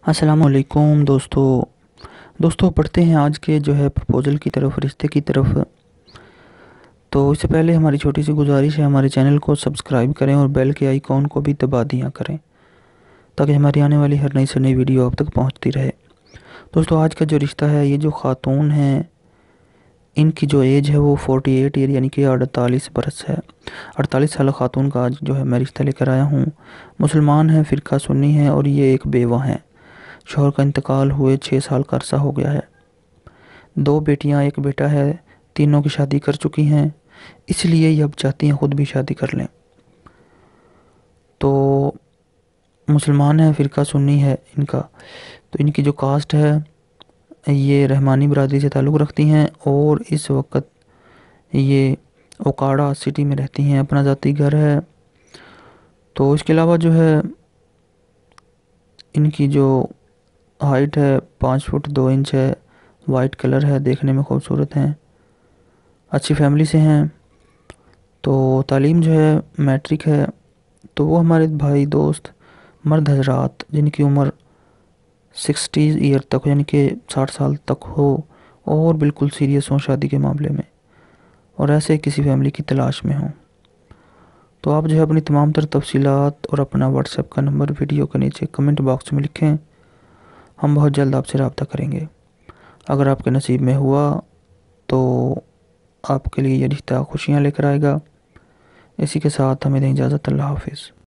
السلام علیکم دوستو پڑھتے ہیں آج کے پرپوزل کی طرف، رشتے کی طرف۔ تو اس سے پہلے ہماری چھوٹی سی گزارش ہے، ہمارے چینل کو سبسکرائب کریں اور بیل کے آئیکن کو بھی دبا دیا کریں تاکہ ہماری آنے والی ہر نئی سے نئی ویڈیو آپ تک پہنچتی رہے۔ دوستو آج کا جو رشتہ ہے، یہ جو خاتون ہیں ان کی جو ایج ہے وہ 48 ایئر یعنی کہ 48 برس ہے۔ 48 سالہ خاتون کا آج میں رشتہ لے کر آیا ہوں۔ مسلمان ہیں، فرقہ سنی ہے اور یہ ایک بیوہ ہیں۔ شوہر کا انتقال ہوئے 6 سال کا عرصہ ہو گیا ہے۔ 2 بیٹیاں، 1 بیٹا ہے، تینوں کی شادی کر چکی ہیں، اس لیے یہ اب چاہتی ہیں خود بھی شادی کر لیں۔ تو مسلمان ہیں، فرقہ سنی ہے ان کا۔ تو ان کی جو کاسٹ ہے یہ رحمانی برادری سے تعلق رکھتی ہیں اور اس وقت یہ اوکاڑا سٹی میں رہتی ہیں، اپنا ذاتی گھر ہے۔ تو اس کے علاوہ ان کی جو ہائٹ ہے 5 فٹ 2 انچ ہے، وائٹ کلر ہے، دیکھنے میں خوبصورت ہیں، اچھی فیملی سے ہیں۔ تو تعلیم میٹرک ہے۔ تو وہ ہمارے بھائی دوست مرد حضرات جن کی عمر 60 ایئر تک یعنی کہ 60 سال تک ہو اور بالکل سیریس ہوں شادی کے معاملے میں اور ایسے کسی فیملی کی تلاش میں ہوں، تو آپ اپنی تمام تر تفصیلات اور اپنا واٹس ایپ کا نمبر ویڈیو کے نیچے کمنٹ باکس میں لکھیں، ہم بہت جلد آپ سے رابطہ کریں گے۔ اگر آپ کے نصیب میں ہوا تو آپ کے لیے یہ رشتہ خوشیاں لے کر آئے گا۔ اسی کے ساتھ ہمیں دیں اجازت، اللہ حافظ۔